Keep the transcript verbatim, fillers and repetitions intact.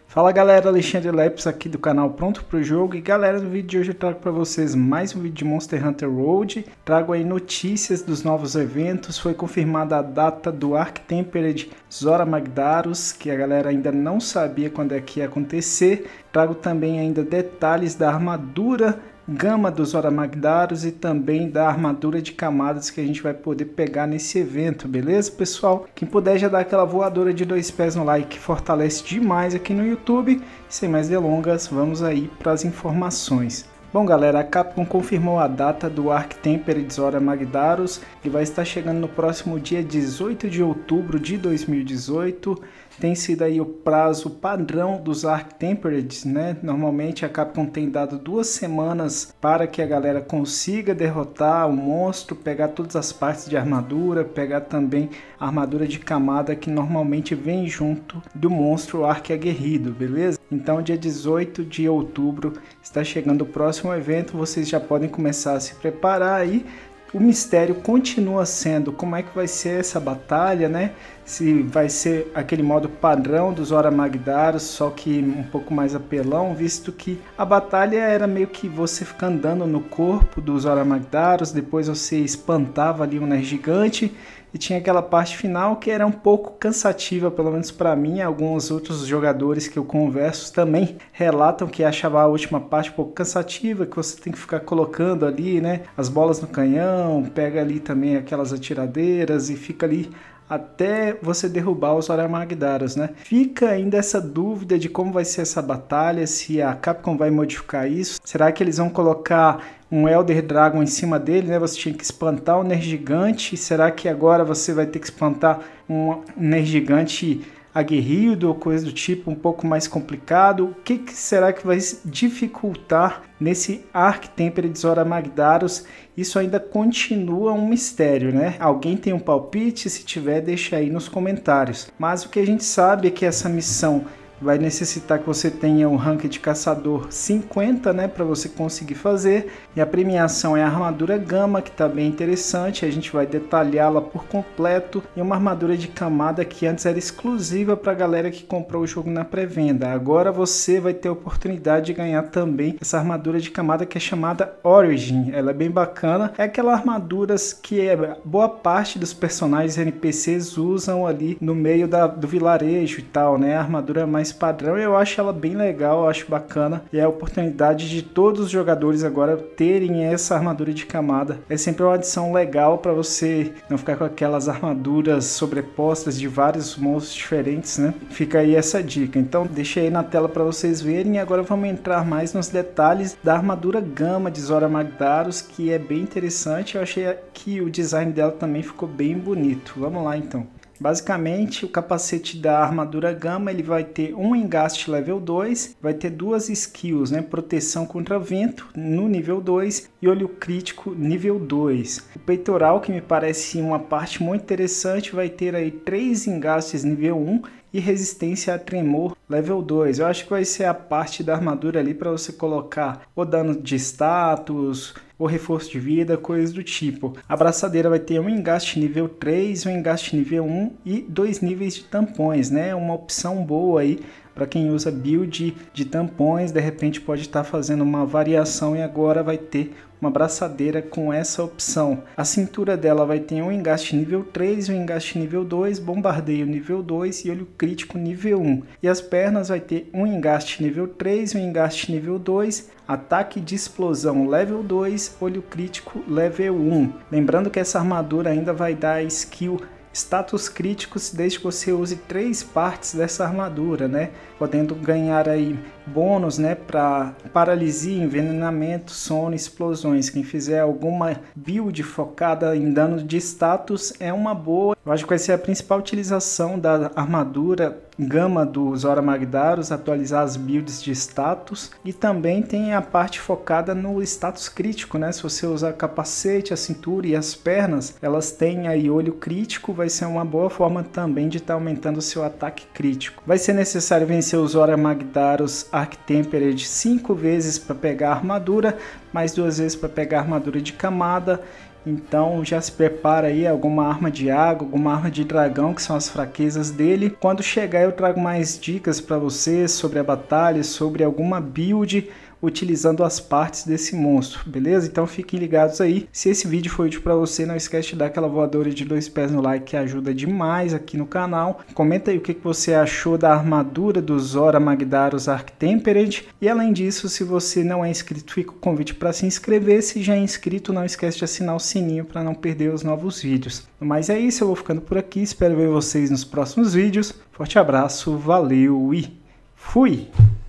Fala galera, Alexandre Lepes aqui do canal Pronto Pro Jogo. E galera, no vídeo de hoje eu trago para vocês mais um vídeo de Monster Hunter World. Trago aí notícias dos novos eventos. Foi confirmada a data do Arch-Tempered Zorah Magdaros, que a galera ainda não sabia quando é que ia acontecer. Trago também ainda detalhes da armadura gama dos Zorah Magdaros e também da armadura de camadas que a gente vai poder pegar nesse evento, beleza pessoal? Quem puder já dá aquela voadora de dois pés no like, que fortalece demais aqui no YouTube. Sem mais delongas, vamos aí para as informações. Bom galera, a Capcom confirmou a data do Arch-Tempered Zorah Magdaros, que vai estar chegando no próximo dia dezoito de outubro de dois mil e dezoito. Tem sido aí o prazo padrão dos Arch-Tempered, né? Normalmente a Capcom tem dado duas semanas para que a galera consiga derrotar o monstro, pegar todas as partes de armadura, pegar também a armadura de camada que normalmente vem junto do monstro arqui-aguerrido, beleza? Então dia dezoito de outubro está chegando o próximo evento, vocês já podem começar a se preparar aí. O mistério continua sendo como é que vai ser essa batalha, né? Se vai ser aquele modo padrão dos Zorah Magdaros, só que um pouco mais apelão, visto que a batalha era meio que você ficar andando no corpo dos Zorah Magdaros, depois você espantava ali um Nergigante, e tinha aquela parte final que era um pouco cansativa, pelo menos para mim. Alguns outros jogadores que eu converso também relatam que achavam a última parte um pouco cansativa, que você tem que ficar colocando ali, né, as bolas no canhão, pega ali também aquelas atiradeiras e fica ali até você derrubar os Zorah Magdaros, né? Fica ainda essa dúvida de como vai ser essa batalha, se a Capcom vai modificar isso. Será que eles vão colocar um Elder Dragon em cima dele, né? Você tinha que espantar o Nergigante. Será que agora você vai ter que espantar um Nergigante aguerrido ou coisa do tipo, um pouco mais complicado? O que, que será que vai dificultar nesse Arch-Tempered Zorah Magdaros? Isso ainda continua um mistério, né? Alguém tem um palpite? Se tiver, deixa aí nos comentários. Mas o que a gente sabe é que essa missão vai necessitar que você tenha um rank de caçador cinquenta, né, para você conseguir fazer. E a premiação é a armadura gama, que está bem interessante. A gente vai detalhá-la por completo. E uma armadura de camada que antes era exclusiva para a galera que comprou o jogo na pré-venda. Agora você vai ter a oportunidade de ganhar também essa armadura de camada que é chamada Origin. Ela é bem bacana. É aquela armadura que é, boa parte dos personagens N P Cs usam ali no meio da, do vilarejo e tal, né? A armadura mais padrão, eu acho ela bem legal, eu acho bacana, e é a oportunidade de todos os jogadores agora terem essa armadura de camada. É sempre uma adição legal para você não ficar com aquelas armaduras sobrepostas de vários monstros diferentes, né? Fica aí essa dica. Então deixei aí na tela para vocês verem, e agora vamos entrar mais nos detalhes da armadura gama de Zorah Magdaros, que é bem interessante. Eu achei que o design dela também ficou bem bonito. Vamos lá então. Basicamente, o capacete da armadura gama ele vai ter um engaste level dois, vai ter duas skills, né? Proteção contra vento no nível dois e olho crítico nível dois. O peitoral, que me parece uma parte muito interessante, vai ter aí três engastes nível um e resistência a tremor level dois. Eu acho que vai ser a parte da armadura ali para você colocar o dano de status, ou reforço de vida, coisas do tipo. A braçadeira vai ter um engaste nível três, um engaste nível um e dois níveis de tampões, né? Uma opção boa aí para quem usa build de tampões, de repente pode estar fazendo uma variação e agora vai ter uma braçadeira com essa opção. A cintura dela vai ter um engaste nível três, um engaste nível dois, bombardeio nível dois e olho crítico nível um. E as pernas vai ter um engaste nível três, um engaste nível dois, ataque de explosão level dois, olho crítico level um. Lembrando que essa armadura ainda vai dar skill status críticos desde que você use três partes dessa armadura, né? Podendo ganhar aí bônus, né, para paralisia, envenenamento, sono, explosões. Quem fizer alguma build focada em dano de status é uma boa. Eu acho que vai ser a principal utilização da armadura gama do Zorah Magdaros, atualizar as builds de status, e também tem a parte focada no status crítico, né? Se você usar capacete, a cintura e as pernas, elas têm aí olho crítico, vai ser uma boa forma também de estar tá aumentando o seu ataque crítico. Vai ser necessário vencer os Zorah Magdaros Arch-Tempered cinco vezes para pegar a armadura, mais duas vezes para pegar a armadura de camada. Então já se prepara aí alguma arma de água, alguma arma de dragão, que são as fraquezas dele. Quando chegar eu trago mais dicas para vocês sobre a batalha, sobre alguma build utilizando as partes desse monstro, beleza? Então fiquem ligados aí. Se esse vídeo foi útil para você, não esquece de dar aquela voadora de dois pés no like, que ajuda demais aqui no canal. Comenta aí o que você achou da armadura do Zora Magdaros Arctempered. E além disso, se você não é inscrito, fica o convite para se inscrever. Se já é inscrito, não esquece de assinar o sininho para não perder os novos vídeos. Mas é isso, eu vou ficando por aqui. Espero ver vocês nos próximos vídeos. Forte abraço, valeu e fui!